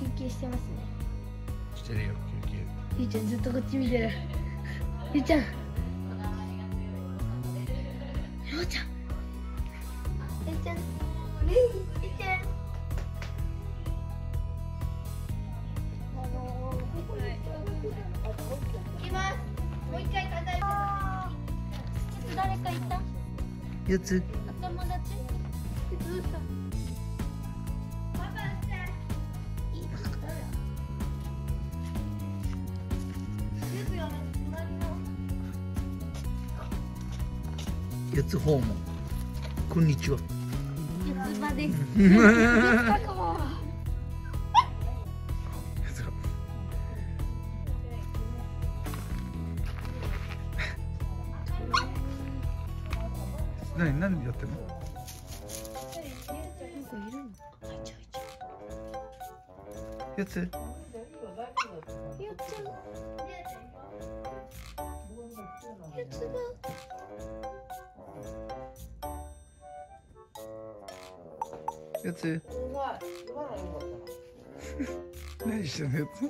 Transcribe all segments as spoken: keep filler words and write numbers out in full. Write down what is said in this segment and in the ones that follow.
休憩してますね。 してるよ休憩。 ゆうちゃんずっとこっち見てる。ゆうちゃん。ようちゃん。ゆうちゃん。ねえ、ゆうちゃん。あのー、いきます。もう一回数えて。誰かいた？ 四つ。 お友達？どうした？パパして。いい。ですよね。 四つ訪問。こんにちは。 四つ葉です。四つかも。 何何やってんの？ なんかいるの？あ、いちゃういちゃう。 四つ。 ゆうちゃん。四つ葉。 四つ。何してんの四つ？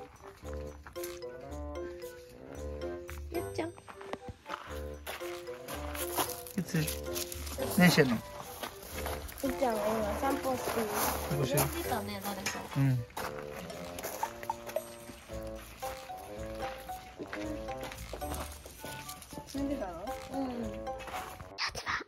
ゆうちゃん。 四つ。何してんの？ ゆうちゃんは今散歩してる。 散歩してる。 出たね、誰か。 うん。 住んでたの？うん。やつは。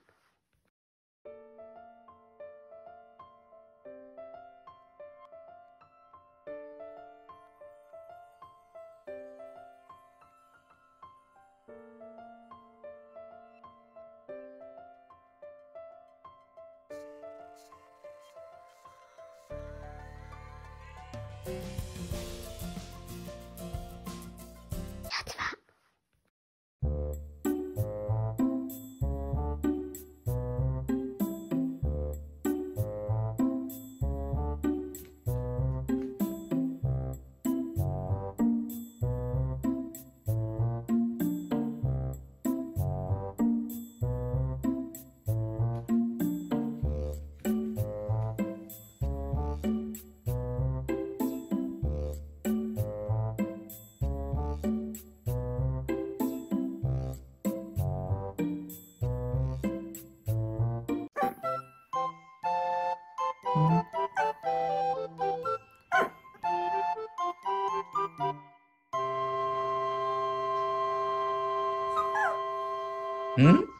うん？